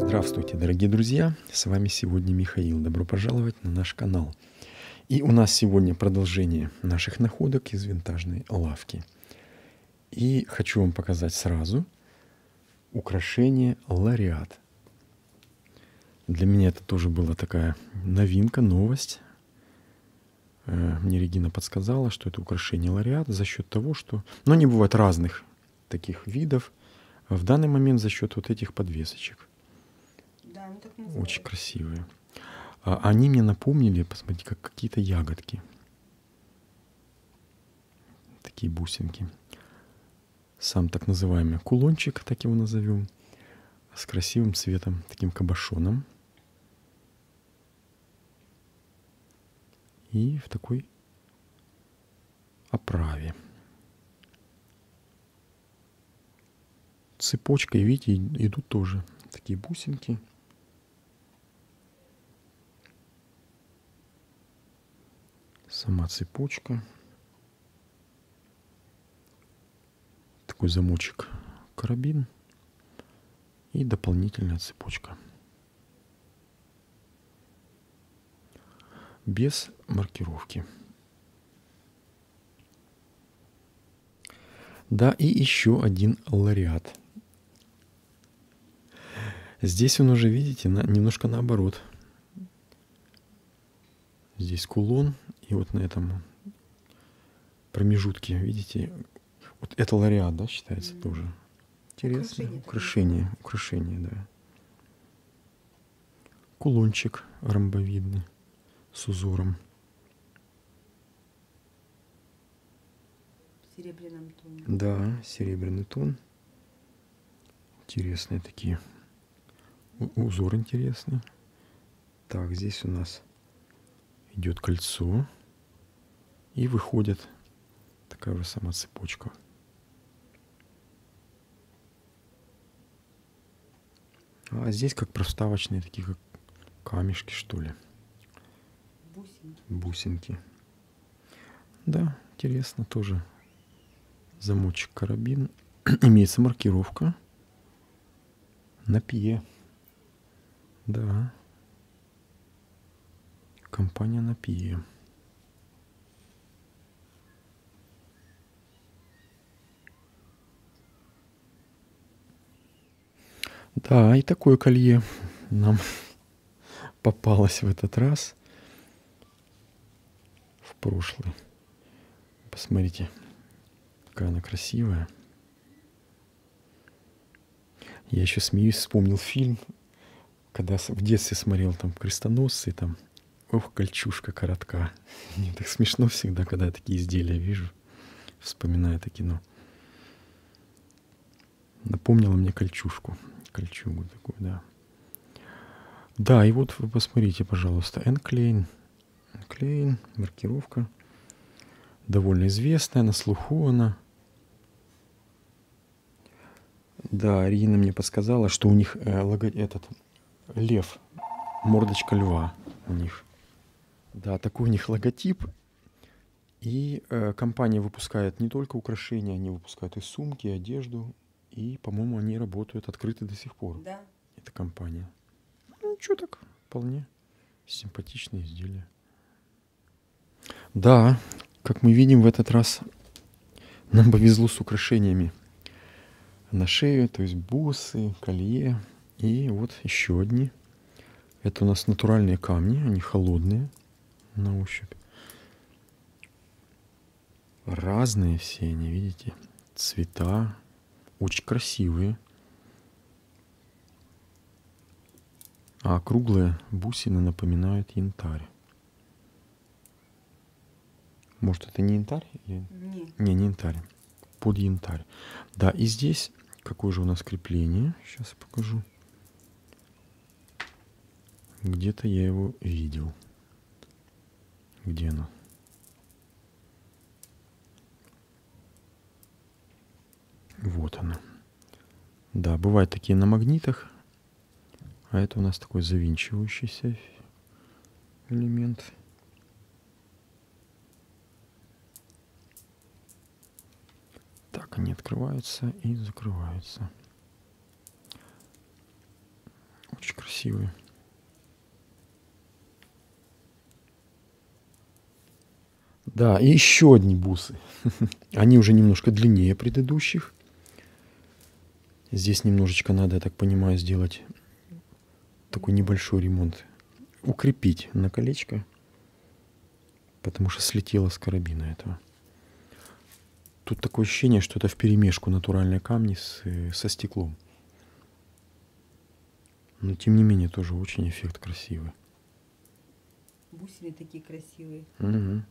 Здравствуйте, дорогие друзья! С вами сегодня Михаил. Добро пожаловать на наш канал. И у нас сегодня продолжение наших находок из винтажной лавки. И хочу вам показать сразу украшение Лариат. Для меня это тоже была такая новинка, новость. Мне Регина подсказала, что это украшение Лариат за счет того, что... Но они бывают разных таких видов. В данный момент за счет вот этих подвесочек. Да, они так называются. Очень красивые. Они мне напомнили, посмотрите, как какие-то ягодки. Такие бусинки. Сам так называемый кулончик, так его назовем, с красивым цветом, таким кабошоном. И в такой оправе. Цепочкой, видите, идут тоже такие бусинки. Сама цепочка. Такой замочек, карабин. И дополнительная цепочка. Без маркировки. Да, и еще один Лариат. Здесь он уже, видите, немножко наоборот. Здесь кулон, и вот на этом промежутке, видите, вот это Лариат, да, считается тоже. Интересно. Украшение, да. Кулончик ромбовидный с узором. В серебряном тоне. Да, серебряный тон. Интересные такие. Узор интересный. Так, здесь у нас идет кольцо. И выходит такая же сама цепочка. А здесь как проставочные, такие как камешки, что ли. Бусинки. Да, интересно тоже. Замочек, карабин. Имеется маркировка. Напье. Да. Компания Напье. Да, и такое колье нам попалось в этот раз. В прошлый. Посмотрите, какая она красивая. Я еще смеюсь, вспомнил фильм, когда в детстве смотрел там крестоносцы, там, ох, кольчушка коротка. Мне так смешно всегда, когда я такие изделия вижу, вспоминаю это кино. Напомнило мне кольчугу такую, да. Да, и вот вы посмотрите, пожалуйста, Энклейн, маркировка. Довольно известная, на слуху она. Да, Регина мне подсказала, что у них этот лев, мордочка льва у них. Да, такой у них логотип. И компания выпускает не только украшения, они выпускают и сумки, и одежду. И, по-моему, они работают открыты до сих пор. Да. Эта компания. Ну, что так, вполне симпатичные изделия. Да, как мы видим, в этот раз нам повезло с украшениями на шею, то есть бусы, колье. И вот еще одни. Это у нас натуральные камни, они холодные на ощупь. Разные все они, видите, цвета, очень красивые. А круглые бусины напоминают янтарь. Может, это не янтарь? Нет. Не янтарь. Под янтарь. Да, и здесь какое же у нас крепление? Сейчас я покажу. Где-то я его видел. Где оно? Вот оно. Да, бывают такие на магнитах. А это у нас такой завинчивающийся элемент. Так, они открываются и закрываются. очень красивые. Да, и еще одни бусы. Они уже немножко длиннее предыдущих. Здесь немножечко надо, я так понимаю, сделать такой небольшой ремонт. Укрепить на колечко, потому что слетело с карабина этого. Тут такое ощущение, что это вперемешку натуральные камни со стеклом. Но тем не менее тоже очень эффект красивый. Бусины такие красивые. Угу.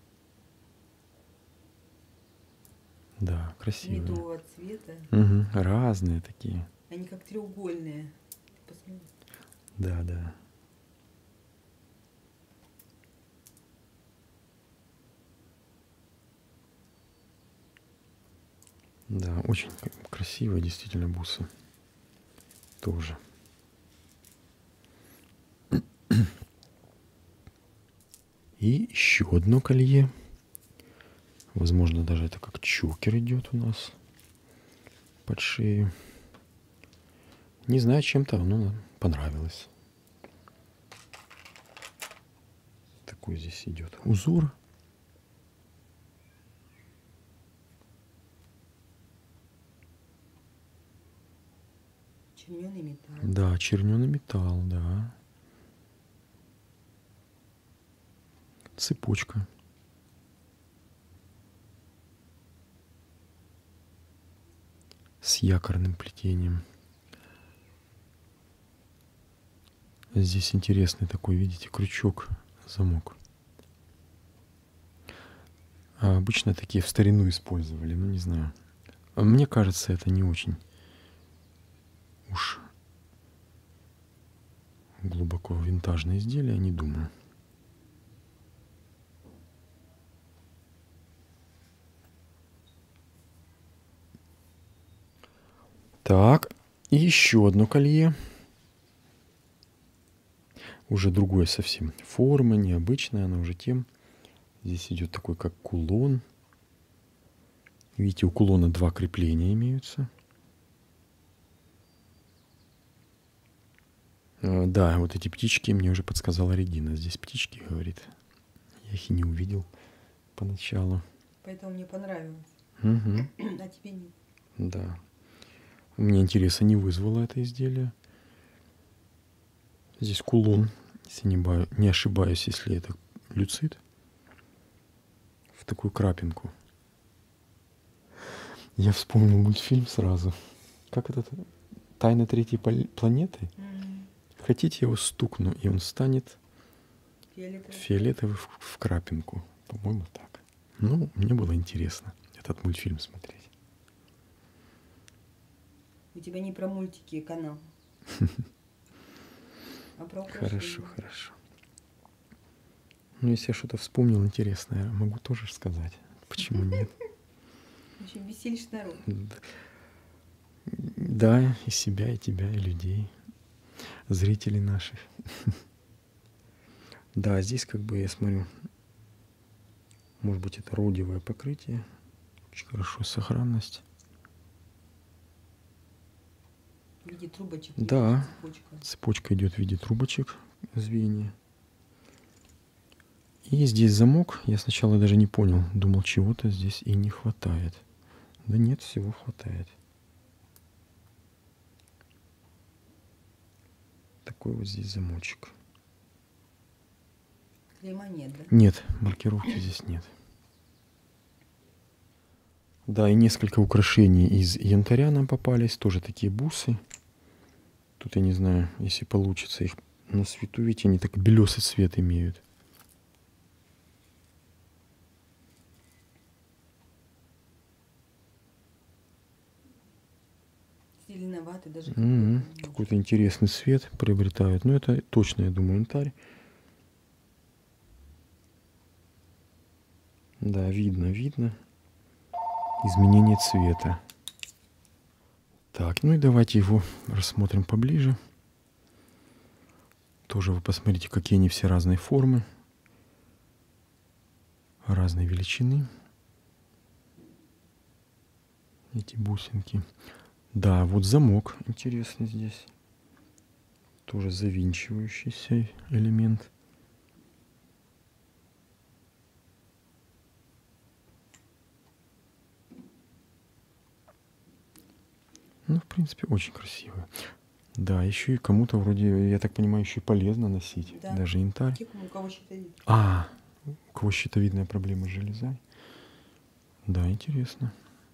Да, красивые. Медового цвета. Угу. Разные такие. Они как треугольные. Посмотри. Да, да. Да, очень красивые действительно бусы. Тоже. И еще одно колье. Возможно, даже это как чокер идет у нас под шею. Не знаю, чем-то оно понравилось. Такой здесь идет узор. Черненый металл. Да, черненый металл, да. Цепочка. С якорным плетением. Здесь интересный такой, видите, крючок, замок. А обычно такие в старину использовали, ну не знаю. Мне кажется, это не очень уж глубоко винтажное изделие, не думаю. Так, и еще одно колье. Уже другой совсем. Форма необычная, она уже тем. Здесь идет такой, как кулон. Видите, у кулона два крепления имеются. Да, вот эти птички мне уже подсказала Регина. Здесь птички, говорит. Я их и не увидел поначалу. Поэтому мне понравилось. Угу. А тебе нет. Да. У меня интереса не вызвало это изделие. Здесь кулон, если не ошибаюсь, если это люцит, в такую крапинку. Я вспомнил мультфильм сразу. Как это? «Тайна третьей планеты»? Хотите, я его стукну, и он станет фиолетовый в крапинку. По-моему, так. Ну, мне было интересно этот мультфильм смотреть. У тебя не про мультики канал, а про украшения. Хорошо, хорошо. Ну, если я что-то вспомнил интересное, я могу тоже сказать. Почему нет? В общем, веселишь народ. Да, и себя, и тебя, и людей, зрителей наших. Да, здесь как бы я смотрю, может быть, это родиевое покрытие. Очень хорошо, сохранность. В виде трубочек. Да, Цепочка. цепочка идет в виде трубочек, звенья. И здесь замок. Я сначала даже не понял, думал, чего-то здесь и не хватает. Да нет, всего хватает. Такой вот здесь замочек. Клейма нет, да? Нет, маркировки здесь нет. Да, и несколько украшений из янтаря нам попались. Тоже такие бусы. Тут я не знаю, если получится их на свету. Видите, они так белесый цвет имеют. Зеленоватый даже. Какой-то интересный цвет приобретают. Но это точно, я думаю, янтарь. Да, видно изменение цвета. Так, ну и давайте его рассмотрим поближе. Тоже вы посмотрите, какие они все разные формы, разной величины. Эти бусинки. Да, вот замок интересный здесь. Тоже завинчивающийся элемент. Ну, в принципе, очень красиво. Да, еще и кому-то вроде, я так понимаю, еще и полезно носить. Да. Даже янтарь. У кого щитовид. У кого щитовидная проблема с железой. Да, интересно.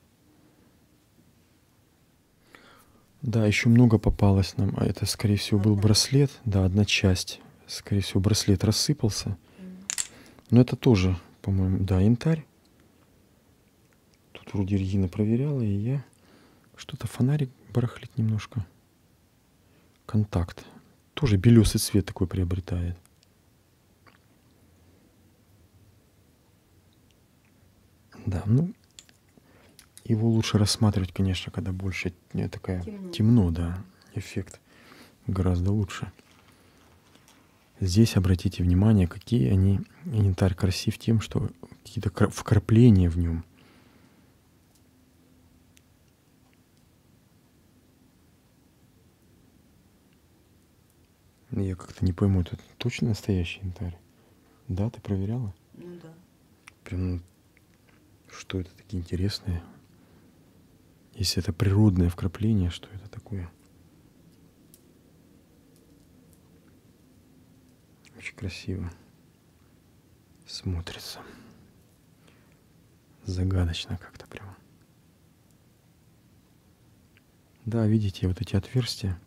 Да, еще много попалось нам. А это, скорее всего, был браслет. Да, одна часть. Скорее всего, браслет рассыпался. Но это тоже, по-моему, да, янтарь. Тут вроде Регина проверяла, и я... Что-то фонарик барахлит немножко. Контакт. Тоже белесый цвет такой приобретает. Да, ну, его лучше рассматривать, конечно, когда больше такая темно, да, эффект гораздо лучше. Здесь обратите внимание, какие они, янтарь красив тем, что какие-то вкрапления в нем. Я как-то не пойму, это точно настоящий янтарь? Да, ты проверяла? Ну да. Прям, что это такие интересные? Если это природное вкрапление, что это такое? Очень красиво смотрится. Загадочно как-то прямо. Да, видите, вот эти отверстия.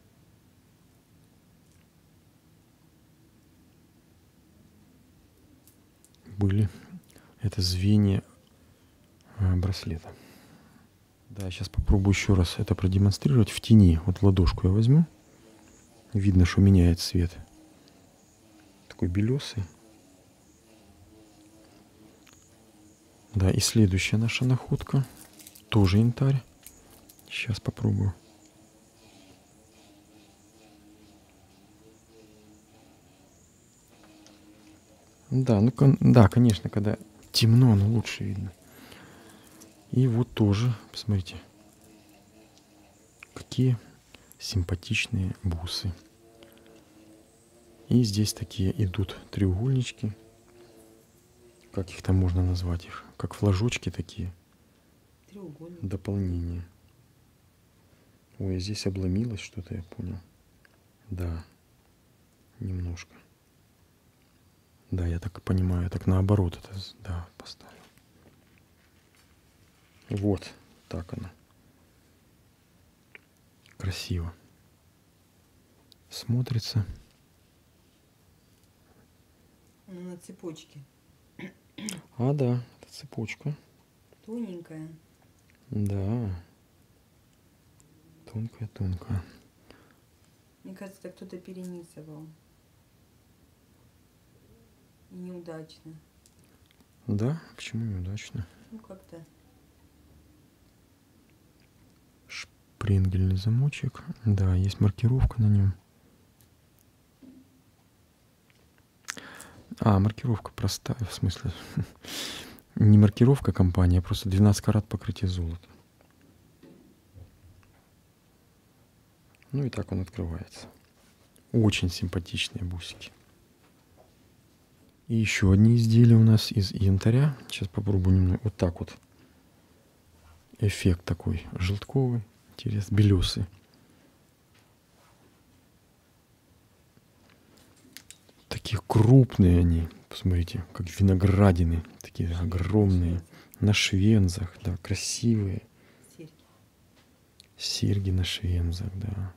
Были. Это звенья браслета. Да, сейчас попробую еще раз это продемонстрировать в тени. Вот ладошку я возьму. Видно, что меняет цвет. Такой белесый. Да, и следующая наша находка. Тоже янтарь. Сейчас попробую. Да, ну да, конечно, когда темно, оно лучше видно. И вот тоже, посмотрите, какие симпатичные бусы. И здесь такие идут треугольнички. Как их там можно назвать их? Как флажочки такие. Дополнение. Ой, здесь обломилось что-то, я понял. Да, немножко. Да, я так понимаю, так наоборот это, да, поставил. Вот, так оно. Красиво. Смотрится. На цепочке. А, да, это цепочка. Тоненькая. Да. Тонкая-тонкая. Мне кажется, так кто-то перенизывал. И неудачно. Да? Почему неудачно? Ну, как-то. Шпрингельный замочек. Да, есть маркировка на нем. А, маркировка простая, в смысле. Не маркировка компании, а просто 12 карат покрытие золота. Ну и так он открывается. Очень симпатичные бусики. И еще одни изделия у нас из янтаря. Сейчас попробую немного. Вот так вот. Эффект такой желтковый. Интересно. Белесый. Такие крупные они. Посмотрите, как виноградины. Такие огромные. На швензах. Да, красивые. Серьги на швензах, да.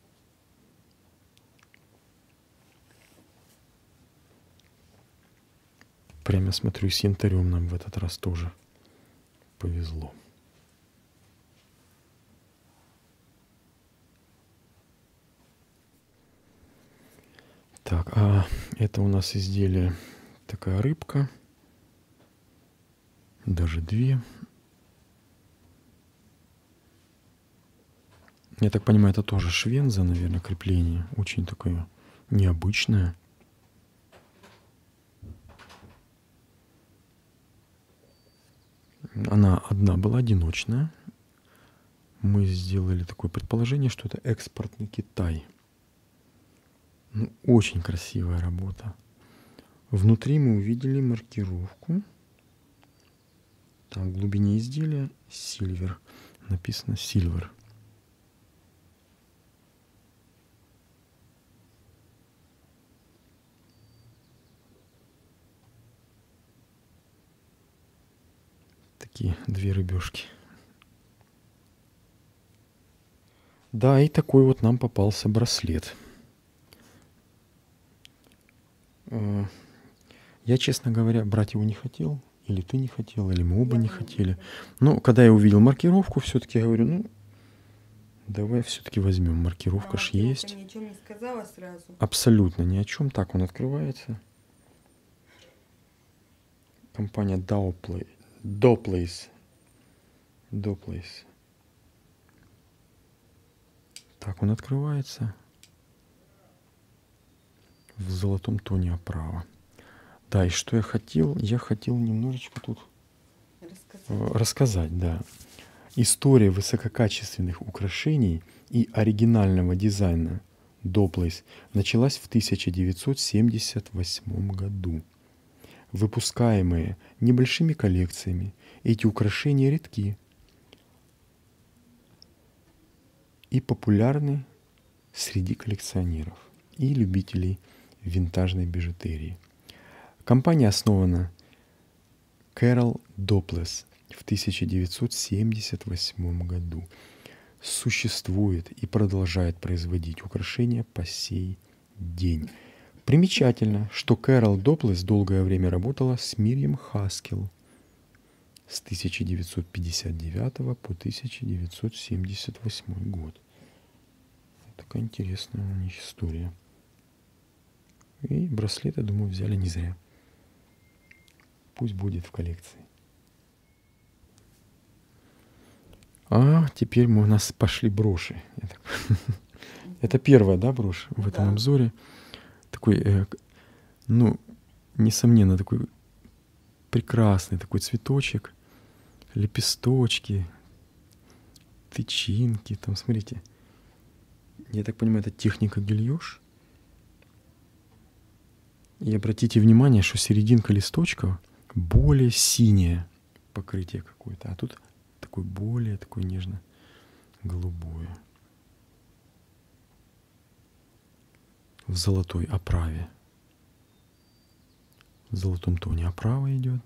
Прямо смотрю, с янтарем нам в этот раз тоже повезло. Так, а это у нас изделие такая рыбка. Даже две. Я так понимаю, это тоже швенза, наверное, крепление. Очень такое необычное. Она одна была, одиночная. Мы сделали такое предположение, что это экспортный Китай. Ну, очень красивая работа. Внутри мы увидели маркировку. Там в глубине изделия сильвер. Написано silver. Такие две рыбешки. Да, и такой вот нам попался браслет. Я, честно говоря, брать его не хотел. Или ты не хотел, или мы оба не хотели. Но когда я увидел маркировку, все-таки говорю, ну, давай все-таки возьмем. Маркировка ж есть. Ты ни о чем не сказала сразу. Абсолютно ни о чем. Так он открывается. Компания Doplace. Так он открывается. В золотом тоне оправа. Да, и что я хотел? Я хотел немножечко тут рассказать, да. История высококачественных украшений и оригинального дизайна Doplace началась в 1978 году. Выпускаемые небольшими коллекциями, эти украшения редки и популярны среди коллекционеров и любителей винтажной бижутерии. Компания основана Carol Doplace в 1978 году. Существует и продолжает производить украшения по сей день. Примечательно, что Carol Doplace долгое время работала с Мирьям Хаскел с 1959 по 1978 год. Такая интересная у них история. И браслет, я думаю, взяли не зря. Пусть будет в коллекции. А теперь у нас пошли броши. Это первая, да, брошь в этом обзоре. Такой, ну, несомненно, такой прекрасный такой цветочек, лепесточки, тычинки. Там, смотрите, я так понимаю, это техника гильёж. И обратите внимание, что серединка листочка более синее покрытие какое-то, а тут более такое нежно-голубое. В золотой оправе. В золотом тоне оправа идет.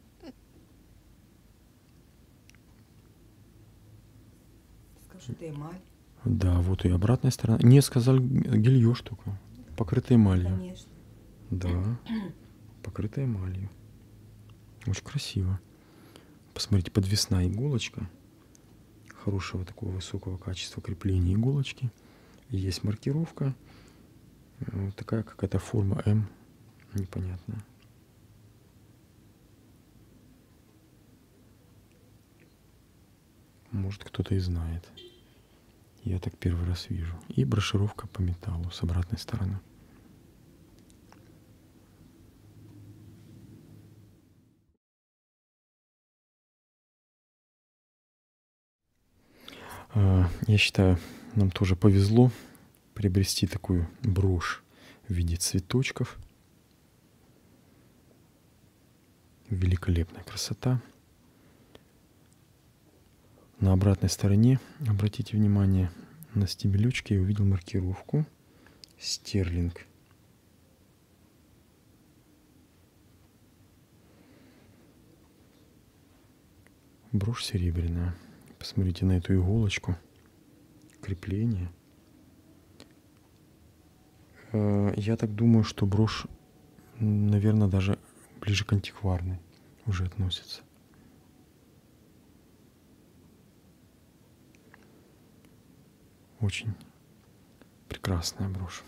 Скажи, это эмаль. Да, вот и обратная сторона. Не, сказали гильёж только. Покрытая эмалью. Конечно. Да, покрытая эмалью. Очень красиво. Посмотрите, подвесная иголочка. Хорошего такого высокого качества крепления иголочки. И есть маркировка. Вот такая какая-то форма М. Непонятная. Может, кто-то и знает. Я так первый раз вижу. И брошюровка по металлу с обратной стороны. Я считаю, нам тоже повезло приобрести такую брошь в виде цветочков. Великолепная красота. На обратной стороне, обратите внимание, на стебелечке я увидел маркировку Стерлинг. Брошь серебряная. Посмотрите на эту иголочку. Крепление. Я так думаю, что брошь, наверное, даже ближе к антикварной уже относится. Очень прекрасная брошь.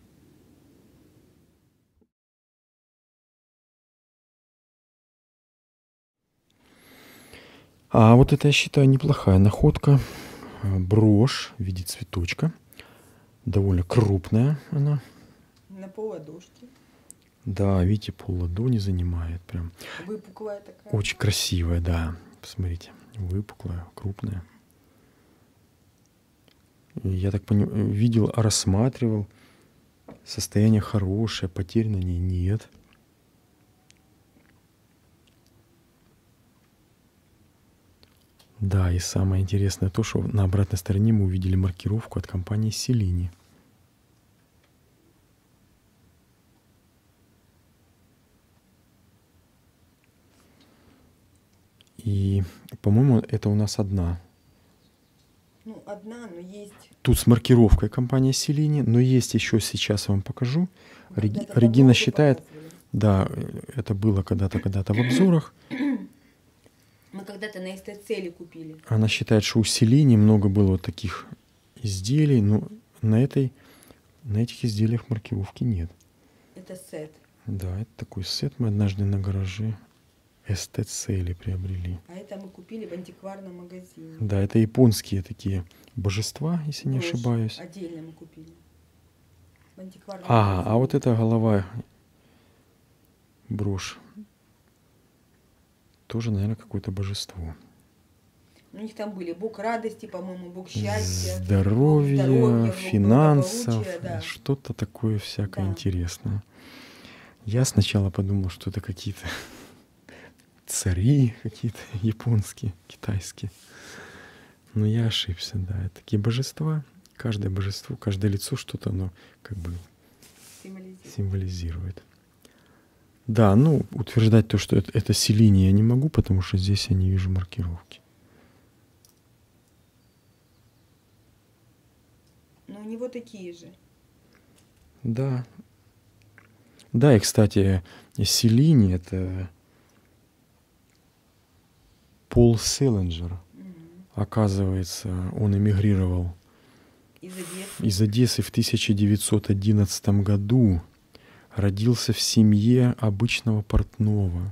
А вот это, я считаю, неплохая находка. Брошь в виде цветочка. Довольно крупная она. На полладошки. Да, видите, пол-ладони занимает прям. Выпуклая такая. Очень красивая, да. Посмотрите, выпуклая, крупная. И я так понимаю, видел, рассматривал Состояние хорошее, потерь на ней нет. Да, и самое интересное то, что на обратной стороне мы увидели маркировку от компании Селини. И, по-моему, это у нас одна. Ну, одна, но есть. Тут с маркировкой компания Селини, но есть еще, сейчас я вам покажу. Когда-то давно Регина вы считает, показывали. да, это было когда-то в обзорах. Мы когда-то на эстет-цели купили. Она считает, что у Селини много было вот таких изделий, но на этих изделиях маркировки нет. Это сет. Да, это такой сет мы однажды на гараже эстет-цели приобрели. А это мы купили в антикварном магазине. Да, это японские такие божества, если не Брошь ошибаюсь. отдельно мы купили. В антикварном А магазине. вот эта голова брошь. Тоже, наверное, какое-то божество. У них там были бог радости, по-моему, бог счастья, бог Здоровья, бог финансов, благополучия, да. что-то такое всякое Да. интересное. Я сначала подумал, что это какие-то цари какие-то японские, китайские. Но я ошибся, да. Это такие божества, каждое божество, каждое лицо что-то оно как бы символизирует. Да, ну, утверждать то, что это Селини, я не могу, потому что здесь я не вижу маркировки. Но у него такие же. Да. Да, и, кстати, Селини — это Пол Селлинджер. Оказывается, он эмигрировал из Одессы в 1911 году. Родился в семье обычного портного.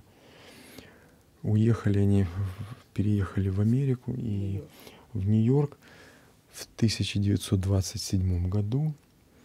Переехали в Америку и в Нью-Йорк в 1927 году.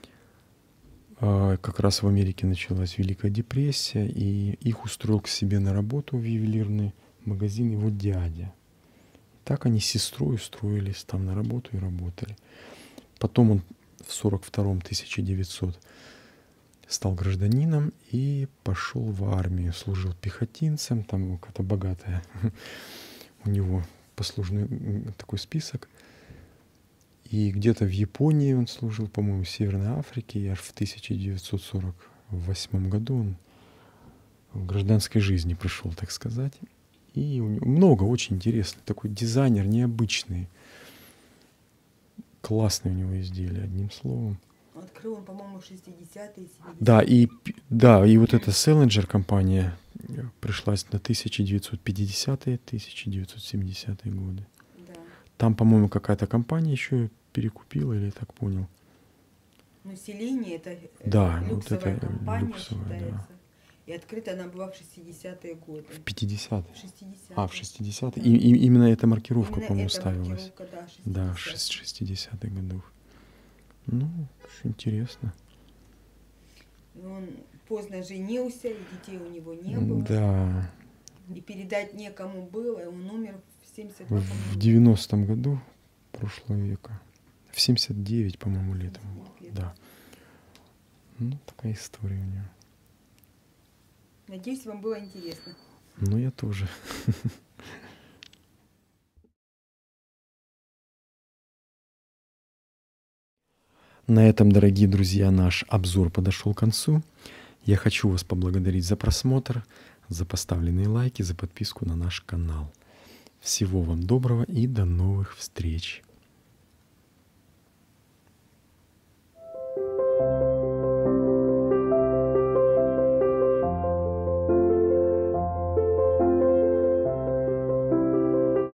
Как раз в Америке началась Великая депрессия, и их устроил к себе на работу в ювелирный магазин его дядя. Так они с сестрой устроились там на работу и работали. Потом он в 1942 стал гражданином и пошел в армию, служил пехотинцем, там какая-то богатая у него послужный такой список. И где-то в Японии он служил, по-моему, в Северной Африке, и аж в 1948 году он в гражданской жизни пришел, так сказать. И у него много очень интересных, такой дизайнер необычный, классные у него изделия, одним словом. Открыл он, по-моему, 60-е, 70-е. Да, и вот эта Селлинджер компания пришлась на 1950-е, 1970-е годы. Да. Там, по-моему, какая-то компания еще перекупила, или я так понял. Ну, Селини это Да, люксовая вот это компания люксовая, считается. да. И открыта она была в 60-е годы. В 50-е. В 60-е. В 60-е. Да. И именно эта маркировка, Именно по-моему, эта ставилась. маркировка, Да, в 60-х годах. Ну, очень интересно. Он поздно женился, и детей у него не было. Да. И передать некому было, и он умер в 72 В 90-м году прошлого века. В 79, по-моему, летом. Да. Ну, такая история у него. Надеюсь, вам было интересно. Ну, я тоже. На этом, дорогие друзья, наш обзор подошел к концу. Я хочу вас поблагодарить за просмотр, за поставленные лайки, за подписку на наш канал. Всего вам доброго и до новых встреч!